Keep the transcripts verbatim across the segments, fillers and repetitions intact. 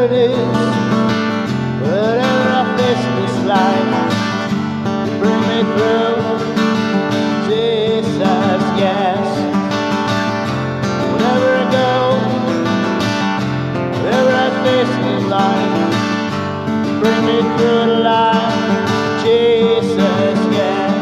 it is, whatever I face in this life, you bring me through. Jesus, yes. Wherever I go, wherever I face in this life, you bring me through the life. Jesus, yes.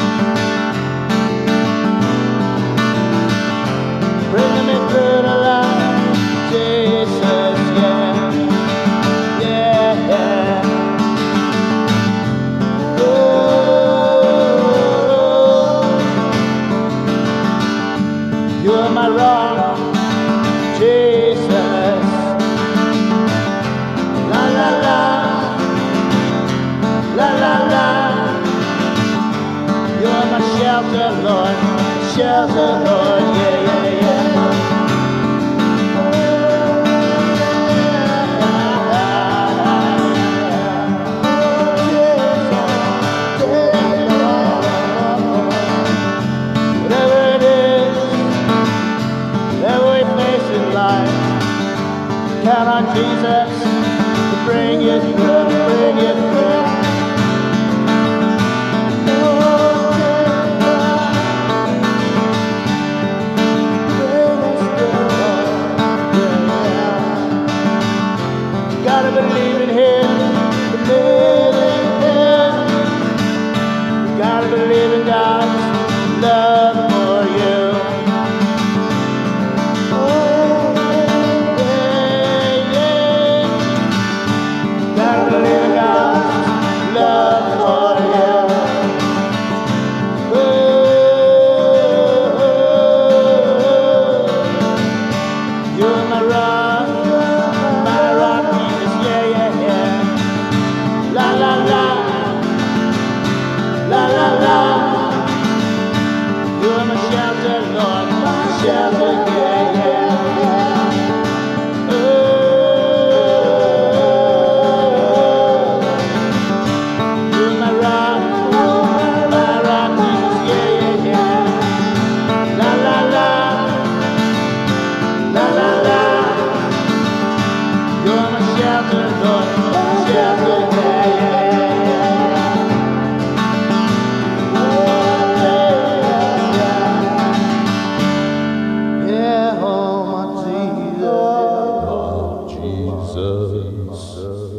Bringing me through the light, Jesus, yeah, yeah, yeah. Oh, you're my rock, Jesus. La la la, la la la. You're my shelter, Lord, shelter, Lord, yeah, yeah, yeah. Count on Jesus to bring you through, to bring you through. You gotta believe in Him, believe in Him. You gotta believe in God's love for you. Jesus.